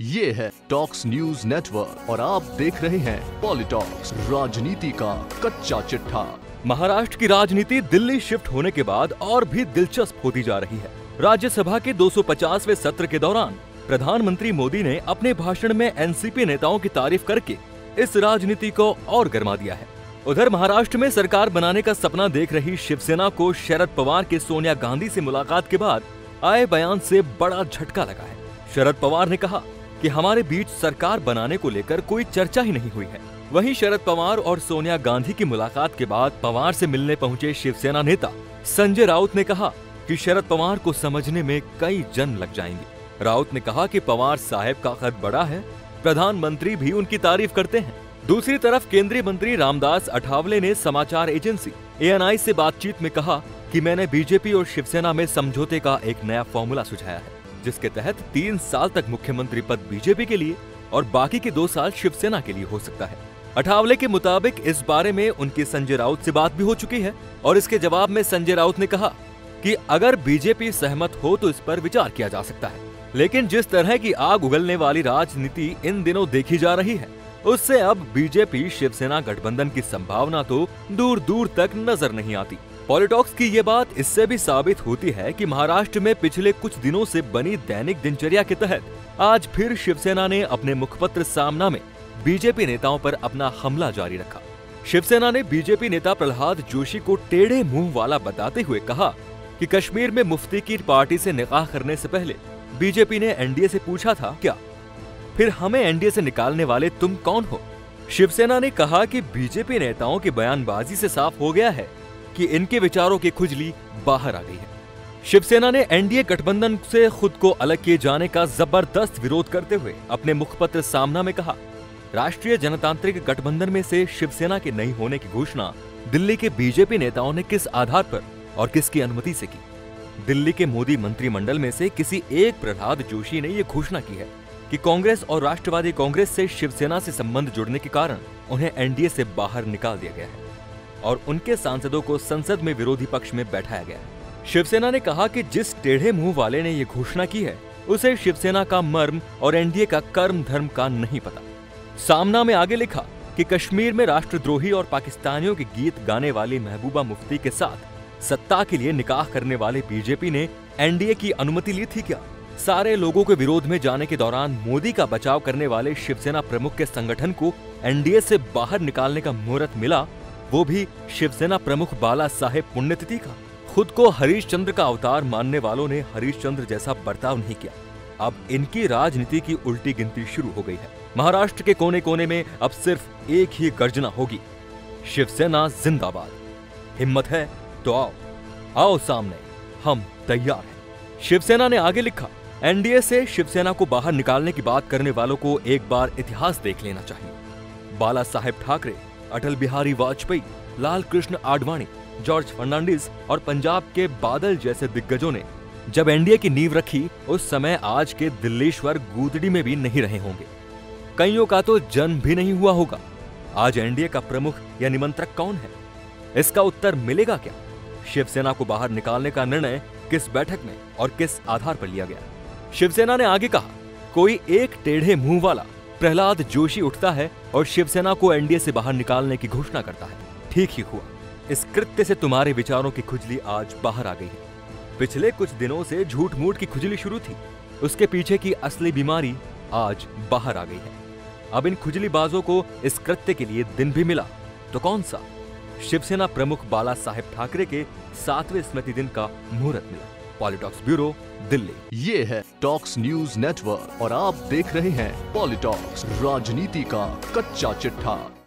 ये है talks news network और आप देख रहे हैं पॉलिटॉक्स, राजनीति का कच्चा चिट्ठा। महाराष्ट्र की राजनीति दिल्ली शिफ्ट होने के बाद और भी दिलचस्प होती जा रही है। राज्यसभा के 250वें सत्र के दौरान प्रधानमंत्री मोदी ने अपने भाषण में एनसीपी नेताओं की तारीफ करके इस राजनीति को और गर्मा दिया है। उधर महाराष्ट्र में सरकार बनाने का सपना देख रही शिवसेना को शरद पवार के सोनिया गांधी से मुलाकात के बाद आए बयान से बड़ा झटका लगा है। शरद पवार ने कहा कि हमारे बीच सरकार बनाने को लेकर कोई चर्चा ही नहीं हुई है। वहीं शरद पवार और सोनिया गांधी की मुलाकात के बाद पवार से मिलने पहुंचे शिवसेना नेता संजय राउत ने कहा कि शरद पवार को समझने में कई जन्म लग जाएंगे। राउत ने कहा कि पवार साहब का कद बड़ा है, प्रधानमंत्री भी उनकी तारीफ करते हैं। दूसरी तरफ केंद्रीय मंत्री रामदास अठावले ने समाचार एजेंसी ANI से बातचीत में कहा कि मैंने बीजेपी और शिवसेना में समझौते का एक नया फॉर्मूला सुझाया है, जिसके तहत 3 साल तक मुख्यमंत्री पद बीजेपी के लिए और बाकी के 2 साल शिवसेना के लिए हो सकता है। अठावले के मुताबिक इस बारे में उनकी संजय राउत से बात भी हो चुकी है और इसके जवाब में संजय राउत ने कहा कि अगर बीजेपी सहमत हो तो इस पर विचार किया जा सकता है। लेकिन जिस तरह की आग उगलने वाली राजनीति इन दिनों देखी जा रही है, उससे अब बीजेपी शिवसेना गठबंधन की संभावना तो दूर दूर तक नजर नहीं आती। पॉलिटॉक्स की ये बात इससे भी साबित होती है कि महाराष्ट्र में पिछले कुछ दिनों से बनी दैनिक दिनचर्या के तहत आज फिर शिवसेना ने अपने मुखपत्र सामना में बीजेपी नेताओं पर अपना हमला जारी रखा। शिवसेना ने बीजेपी नेता प्रहलाद जोशी को टेढ़े मुंह वाला बताते हुए कहा कि कश्मीर में मुफ्ती की पार्टी से निकाह करने से पहले बीजेपी ने एनडीए से पूछा था क्या, फिर हमें एनडीए से निकालने वाले तुम कौन हो। शिवसेना ने कहा कि बीजेपी नेताओं की बयानबाजी से साफ हो गया है कि इनके विचारों की खुजली बाहर आ गई है। शिवसेना ने एनडीए गठबंधन से खुद को अलग किए जाने का जबरदस्त विरोध करते हुए अपने मुखपत्र सामना में कहा, राष्ट्रीय जनतांत्रिक गठबंधन में से शिवसेना के नहीं होने की घोषणा दिल्ली के बीजेपी नेताओं ने किस आधार पर और किसकी अनुमति से की। दिल्ली के मोदी मंत्रिमंडल में से किसी एक प्रहलाद जोशी ने यह घोषणा की है कि कांग्रेस और राष्ट्रवादी कांग्रेस से शिवसेना से संबंध जुड़ने के कारण उन्हें एनडीए से बाहर निकाल दिया गया है और उनके सांसदों को संसद में विरोधी पक्ष में बैठाया गया है। शिवसेना ने कहा कि जिस टेढ़े मुंह वाले ने ये घोषणा की है उसे शिवसेना का मर्म और एनडीए का कर्म धर्म का नहीं पता। सामना में आगे लिखा कि कश्मीर में राष्ट्रद्रोही और पाकिस्तानियों के गीत गाने वाली महबूबा मुफ्ती के साथ सत्ता के लिए निकाह करने वाले बीजेपी ने एनडीए की अनुमति ली थी क्या। सारे लोगों के विरोध में जाने के दौरान मोदी का बचाव करने वाले शिवसेना प्रमुख के संगठन को एनडीए से बाहर निकालने का मुहूर्त मिला, वो भी शिवसेना प्रमुख बाला साहेब पुण्यतिथि का। खुद को हरीश चंद्र का अवतार मानने वालों ने हरीश चंद्र जैसा बर्ताव नहीं किया। अब इनकी राजनीति की उल्टी गिनती शुरू हो गई है। महाराष्ट्र के कोने कोने में अब सिर्फ एक ही गर्जना होगी, शिवसेना जिंदाबाद। हिम्मत है तो आओ, आओ सामने, हम तैयार हैं। शिवसेना ने आगे लिखा, एनडीए से शिवसेना को बाहर निकालने की बात करने वालों को एक बार इतिहास देख लेना चाहिए। बाला साहेब ठाकरे, अटल बिहारी वाजपेयी, लाल कृष्ण आडवाणी, जॉर्ज फर्नांडिस और पंजाब के बादल जैसे दिग्गजों ने जब एनडीए की नींव रखी, उस समय आज के दिल्लीश्वर गूदड़ी में भी नहीं रहे होंगे। कईयों का तो जन्म भी नहीं हुआ होगा। आज एनडीए का प्रमुख या निमंत्रक कौन है? इसका उत्तर मिलेगा क्या? शिवसेना को बाहर निकालने का निर्णय किस बैठक में और किस आधार पर लिया गया? शिवसेना ने आगे कहा, कोई एक टेढ़े मुंह वाला प्रहलाद जोशी उठता है और शिवसेना को एनडीए से बाहर निकालने की घोषणा करता है। ठीक ही हुआ, इस कृत्य से तुम्हारे विचारों की खुजली आज बाहर आ गई है। पिछले कुछ दिनों से झूठ मूठ की खुजली शुरू थी, उसके पीछे की असली बीमारी आज बाहर आ गई है। अब इन खुजलीबाजों को इस कृत्य के लिए दिन भी मिला तो कौन सा? शिवसेना प्रमुख बाला साहेब ठाकरे के 7वें स्मृति दिन का मुहूर्त मिला। Politalks bureau, Delhi. ये है टॉक्स न्यूज नेटवर्क और आप देख रहे हैं पॉलिटॉक्स, राजनीति का कच्चा चिट्ठा।